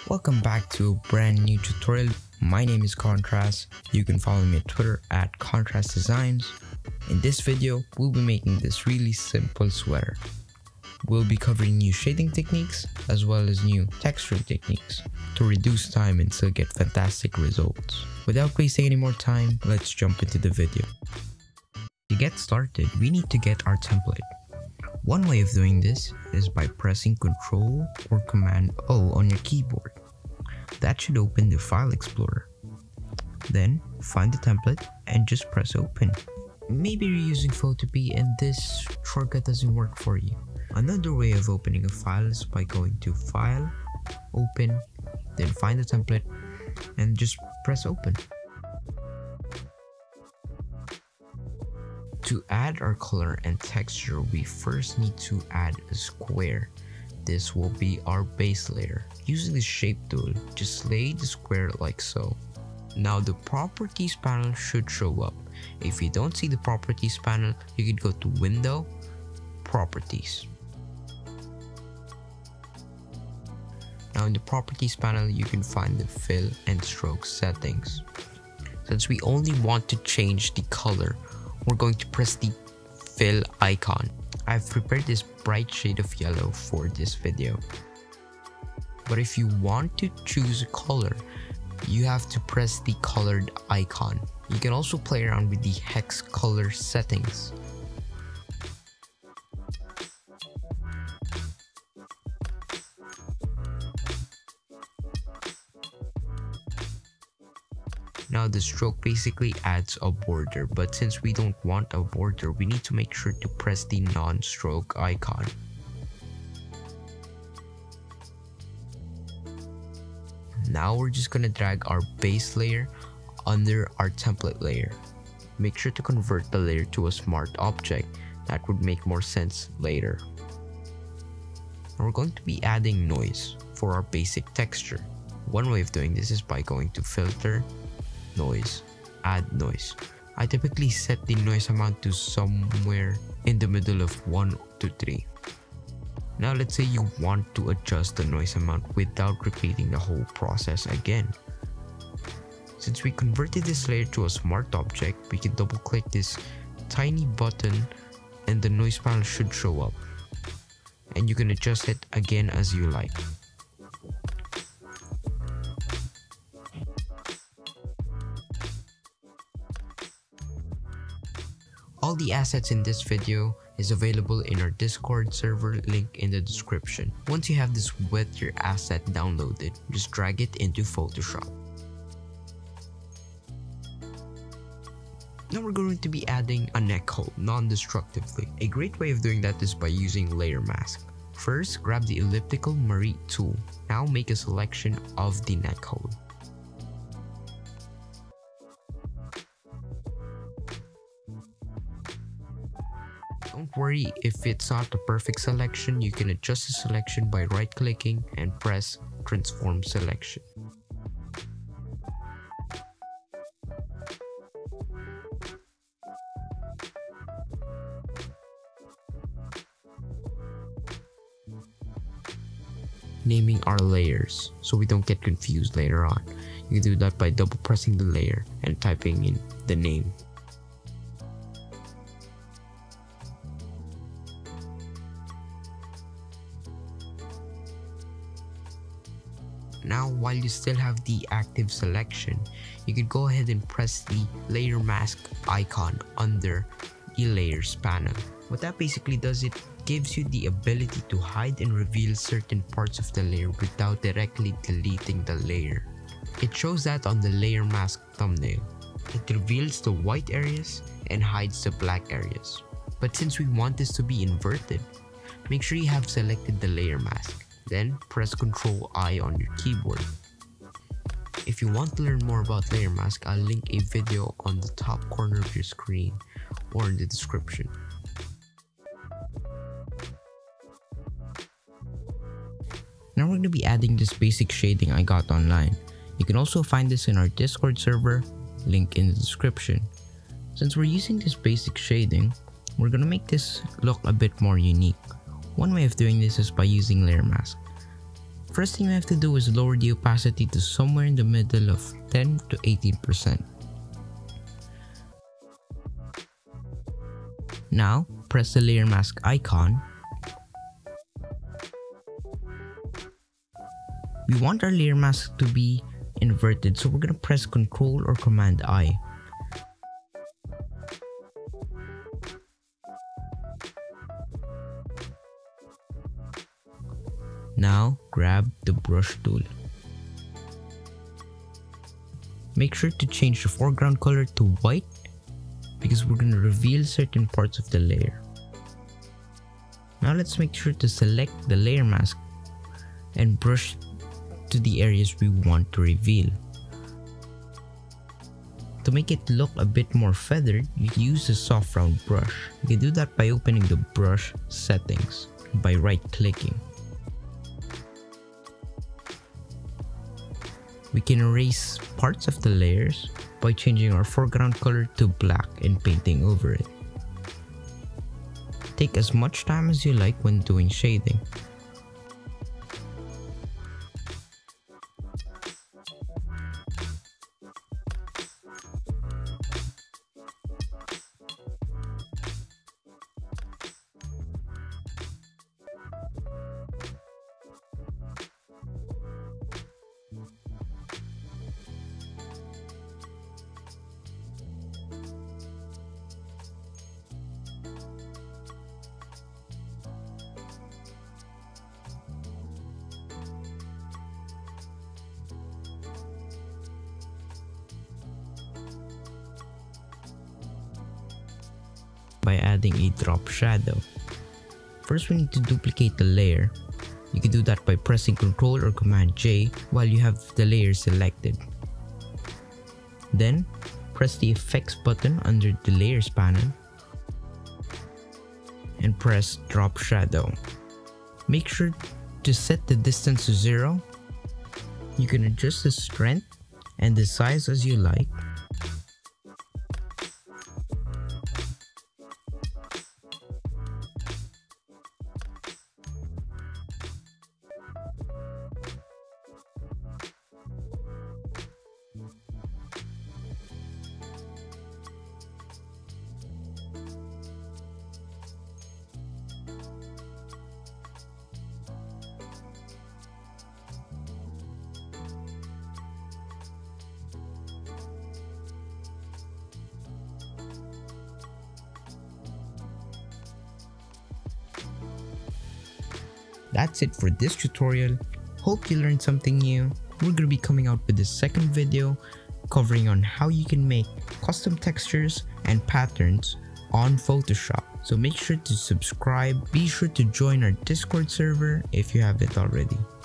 Welcome back to a brand new tutorial. My name is Contrast. You can follow me on Twitter at Contrast Designs. In this video, we'll be making this really simple sweater. We'll be covering new shading techniques as well as new texturing techniques to reduce time and still get fantastic results. Without wasting any more time, let's jump into the video. To get started, we need to get our template. One way of doing this is by pressing Ctrl or Command O on your keyboard. That should open the File Explorer. Then find the template and just press Open. Maybe you're using Photopea and this shortcut doesn't work for you. Another way of opening a file is by going to File, Open, then find the template and just press Open. To add our color and texture, we first need to add a square. This will be our base layer. Using the shape tool, just lay the square like so. Now the properties panel should show up. If you don't see the properties panel, you can go to Window, Properties. Now in the properties panel, you can find the fill and stroke settings. Since we only want to change the color, we're going to press the fill icon. I've prepared this bright shade of yellow for this video. But if you want to choose a color, you have to press the colored icon. You can also play around with the hex color settings. Now the stroke basically adds a border, but since we don't want a border, we need to make sure to press the non-stroke icon. Now we're just gonna drag our base layer under our template layer. Make sure to convert the layer to a smart object. That would make more sense later. Now we're going to be adding noise for our basic texture. One way of doing this is by going to Filter, Noise, Add Noise. I typically set the noise amount to somewhere in the middle of 1 to 3. Now let's say you want to adjust the noise amount without repeating the whole process again. Since we converted this layer to a smart object, we can double click this tiny button and the noise panel should show up. And you can adjust it again as you like. All the assets in this video is available in our Discord server, link in the description. Once you have this with your asset downloaded, just drag it into Photoshop. Now we're going to be adding a neck hole non-destructively. A great way of doing that is by using layer mask. First, grab the elliptical Marie tool. Now make a selection of the neck hole. Don't worry if it's not the perfect selection, you can adjust the selection by right-clicking and press Transform Selection. Naming our layers so we don't get confused later on. You can do that by double pressing the layer and typing in the name. Now, while you still have the active selection, you can go ahead and press the layer mask icon under the layers panel. What that basically does, it gives you the ability to hide and reveal certain parts of the layer without directly deleting the layer. It shows that on the layer mask thumbnail. It reveals the white areas and hides the black areas. But since we want this to be inverted, make sure you have selected the layer mask. Then press Ctrl I on your keyboard. If you want to learn more about layer mask, I'll link a video on the top corner of your screen or in the description. Now we're going to be adding this basic shading I got online. You can also find this in our Discord server, link in the description. Since we're using this basic shading, we're going to make this look a bit more unique. One way of doing this is by using layer mask. first thing you have to do is lower the opacity to somewhere in the middle of 10 to 18%. Now, press the layer mask icon. We want our layer mask to be inverted, so we're going to press Ctrl or Command I. Now, grab the brush tool. Make sure to change the foreground color to white because we're going to reveal certain parts of the layer. Now let's make sure to select the layer mask and brush to the areas we want to reveal. To make it look a bit more feathered, you can use a soft round brush. You can do that by opening the brush settings by right clicking. We can erase parts of the layers by changing our foreground color to black and painting over it. Take as much time as you like when doing shading. By adding a drop shadow. First, we need to duplicate the layer. You can do that by pressing Ctrl or Command J while you have the layer selected. Then, press the Effects button under the Layers panel and press Drop Shadow. Make sure to set the distance to 0. You can adjust the strength and the size as you like. That's it for this tutorial. Hope you learned something new. We're going to be coming out with the second video covering on how you can make custom textures and patterns on Photoshop. So make sure to subscribe. Be sure to join our Discord server if you haven't already.